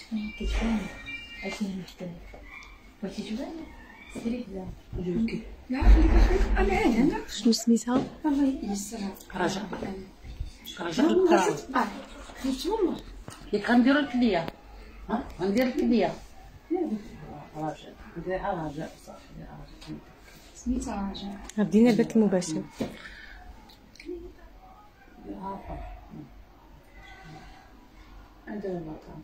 كتبان عشان نحتاج بغيتي تبان سيري لا جوجي لا خليك انا عاد شنو سميتها؟ الله ييسرها. رجاء الكراوي نتوما ياك غنديرو الكليه. ها غندير الكليه. رجاء نديرها رجاء صافي رجاء سميتها رجاء. بدينا البث المباشر. عندنا المطعم.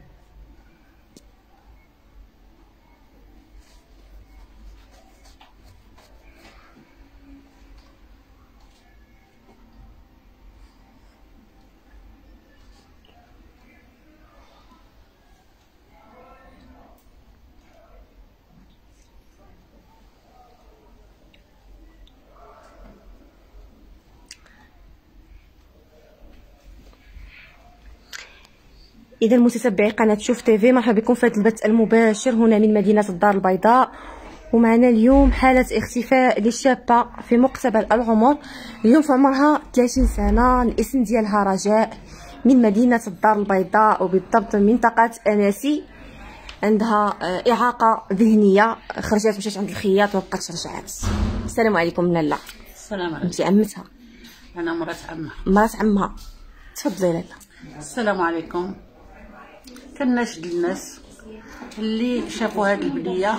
إذا متتبعي قناة شوف تيفي، مرحبا بكم في هذا البث المباشر هنا من مدينة الدار البيضاء. ومعنا اليوم حالة اختفاء لشابة في مقتبل العمر، اليوم في عمرها 30 سنة، الاسم ديالها رجاء، من مدينة الدار البيضاء وبالضبط من منطقة أناسي. عندها إعاقة ذهنية، خرجت مشات عند الخياط وبقات رجعات. السلام عليكم لالا. السلام عليكم. انت عمتها؟ انا مرات عمها. مرات عمها. تفضلي لالا. السلام عليكم. كناشد الناس اللي شافوا هاد البليه،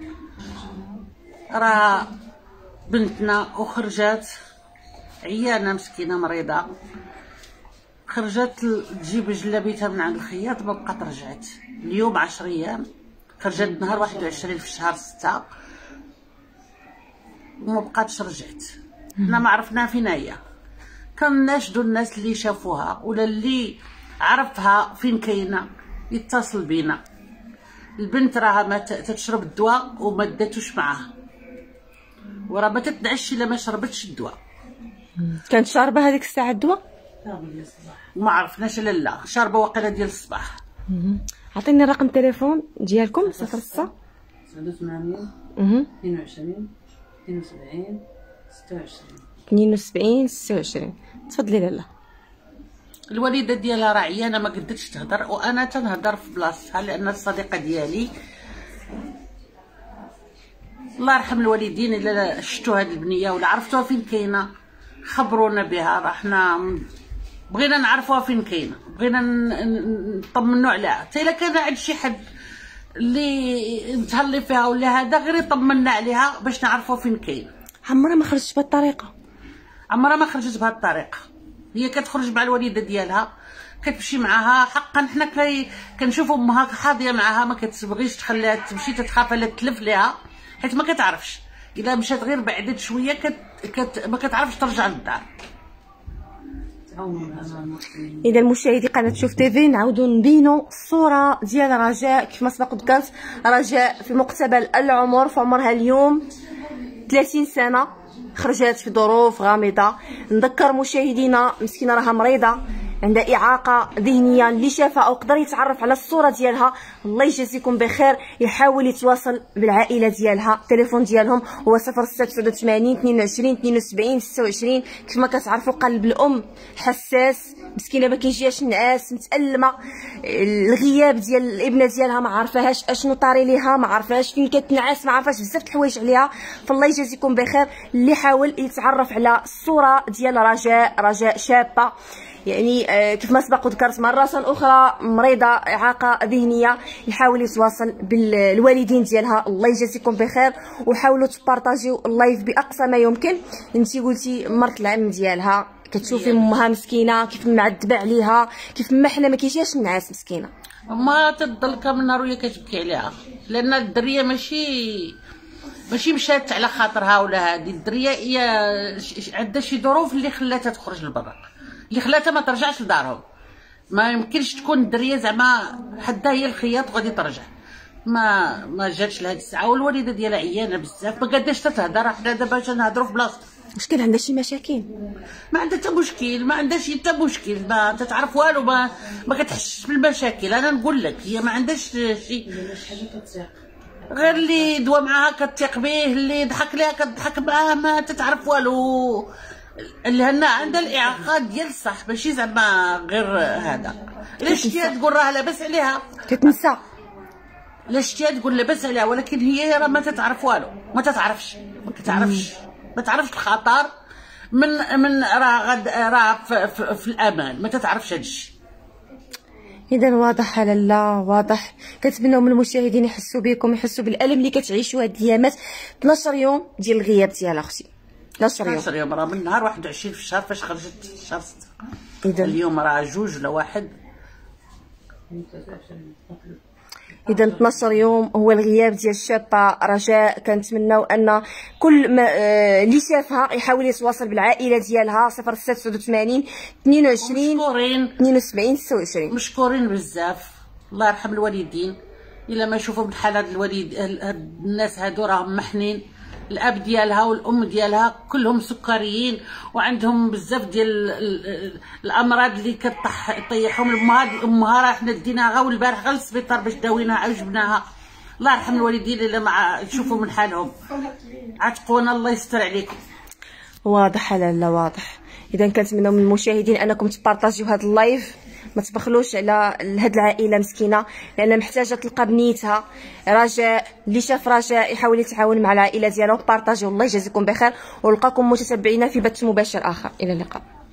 راه بنتنا وخرجات عيانه مسكينه مريضه، خرجت تجيب جلابيتها من عند الخياط ما بقات رجعت. اليوم 10 ايام، خرجت نهار 21 في شهر 6 وما بقاتش رجعت. حنا ما عرفنا فين هي. كناشدوا الناس اللي شافوها ولا اللي عرفها فين كاينه يتصل بينا. البنت راها ما تشرب الدواء وما داتوش معاها، وراه ما تتنعش الا ما شربتش الدواء. كانت شاربه هذيك الساعه الدواء؟ ما عرفناش لا شاربه واقيلا ديال الصباح. عطيني رقم التليفون ديالكم. 06 89 22 72 72 26. تفضلي لالا. الوالده ديالها راه عيانه ما قدتش تهضر، وانا تنهضر في بلاصتها لان الصديقه ديالي الله يرحم الوالدين الا شفتوا هذه البنيه ولا عرفتوها فين كاينه خبرونا بها. راه حنا بغينا نعرفوها فين كاينه، بغينا نطمنوا عليها. حتى الا كان عند شي حد اللي نتهلي فيها ولا هذا غير يطمنا عليها باش نعرفوا فين كاينه. عمرها ما خرجت بهذه الطريقه؟ عمرها ما خرجت بهذه الطريقه. هي كتخرج مع الوالده ديالها، كتمشي معاها. حقا حنا كنشوفوا امها حاضيه معاها، ما كتبغيش تخليها تمشي، تتخاف لا تلف ليها حيت ما كتعرفش. الا مشات غير بعدت شويه ما كتعرفش ترجع للدار. اذا مشاهدي قناه شوف تيفي، نعاودوا نبينوا الصوره ديال رجاء. كيف ما سبق ذكرت، رجاء في مقتبل العمر، في عمرها اليوم 30 سنه، خرجت في ظروف غامضه. نذكر مشاهدينا مسكينه راها مريضه، عندها اعاقه ذهنيه. اللي شافها او قدر يتعرف على الصوره ديالها الله يجازيكم بخير يحاول يتواصل بالعائله ديالها. التليفون ديالهم هو 0689 22 72 26. كيف ما كتعرفوا قلب الام حساس، مسكينه ما كيجيهاش النعاس، متالمه. الغياب ديال الابنه ديالها ما عارفاهاش اشنو طاري ليها، ما عارفاهاش فين كتنعس، ما عارفاش بزاف د الحوايج عليها. فالله يجازيكم بخير اللي حاول يتعرف على الصوره ديال رجاء شابه، يعني كيف ما سبق وذكرت مرة أخرى مريضة إعاقة ذهنية، يحاول يتواصل بالوالدين ديالها. الله يجازيكم بخير، وحاولوا تبارطاجيو اللايف بأقصى ما يمكن. انتي قلتي مرت العم ديالها، كتشوفي امها مسكينة كيف معذبة عليها، كيف ما حنا ما كيجيهاش النعاس مسكينة. ما تضلك من نهار وهي كتبكي عليها، لأن الدرية ماشي مشات على خاطرها ولا هذه الدرية هي عندها شي ظروف اللي خلاتها تخرج للبرا، اللي خلاتها ما ترجعش لدارهم. ما يمكنش تكون الدريه زعما حدا هي الخياط وغادي ترجع. ما جاتش لهاد الساعه، والوالده ديالها عيانه بزاف ما قاداش تتهضر. حنا دابا تنهضروا في بلاصتها. واش كان عندها شي مشاكل؟ ما عندها حتى مشكل، ما عندهاش حتى مشكل، ما تتعرف والو، ما كتحسش بالمشاكل. انا نقول لك هي ما عندهاش شي غير اللي دوا معاها كتثق به، اللي ضحك ليها كتضحك معاه، ما تتعرف والو. اللي هنا عندها الاعاقات ديال الصح، ماشي زعما غير هذا. الا شتيها تقول راه لاباس عليها، كتنسى. الا شتيها تقول لاباس عليها، ولكن هي راه ما تتعرف والو، ما تتعرفش ما تعرفش الخطر من راه في الامان، ما تتعرفش هذا الشيء. اذا واضح لالا واضح. كنتمنوا من المشاهدين يحسوا بكم، يحسوا بالالم اللي كتعيشوا هاد الايامات. 12 يوم ديال الغياب ديالها اختي، 12 يوم راه من نهار 21 في الشهر فاش خرجت شهر 6. اذا اليوم راه 2 ولا 1. اذا 12 يوم هو الغياب ديال الشابه رجاء. كنتمنوا ان كل ما اللي شافها يحاول يتواصل بالعائله ديالها. 0689 22 72 26. مشكورين بزاف، الله يرحم الوالدين. الا ما يشوفوا بحال هاد الناس هادو راهم محنين. الاب ديالها والام ديالها كلهم سكريين وعندهم بزاف ديال الامراض اللي كطيحهم. امها راه حنا ديناها والبارح غير للسبيطار باش داويناها وجبناها. الله يرحم الوالدين اللي ما تشوفوا من حالهم. عتقونا الله يستر عليكم. واضح لالا واضح. اذا كنتمنوا من المشاهدين انكم تبارطاجيو هذا اللايف، ما تبخلوش على هاد العائله مسكينه لان محتاجه تلقى بنيتها. رجاء اللي شاف رجاء يحاول يتعاون مع العائله ديالو. بارطاجيو. الله يجازيكم بخير ولقاكم متتبعينا في بث مباشر اخر. الى اللقاء.